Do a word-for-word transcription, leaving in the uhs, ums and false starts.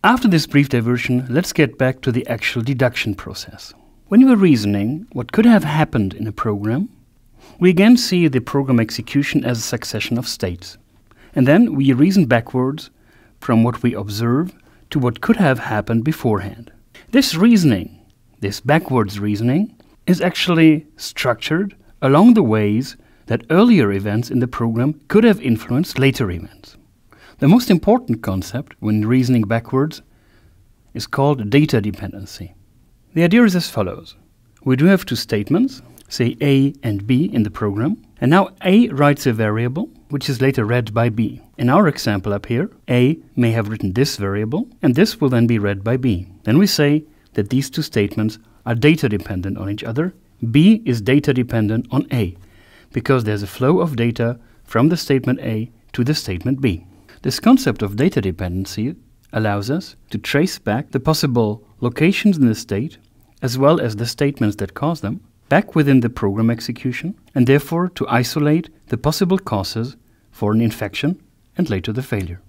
After this brief diversion, let's get back to the actual deduction process. When we are reasoning what could have happened in a program, we again see the program execution as a succession of states. And then we reason backwards from what we observe to what could have happened beforehand. This reasoning, this backwards reasoning, is actually structured along the ways that earlier events in the program could have influenced later events. The most important concept when reasoning backwards is called data dependency. The idea is as follows. We do have two statements, say A and B in the program, and now A writes a variable which is later read by B. In our example up here, A may have written this variable, and this will then be read by B. Then we say that these two statements are data dependent on each other. B is data dependent on A, because there's a flow of data from the statement A to the statement B. This concept of data dependency allows us to trace back the possible locations in the state, as well as the statements that cause them, back within the program execution, and therefore to isolate the possible causes for an infection and later the failure.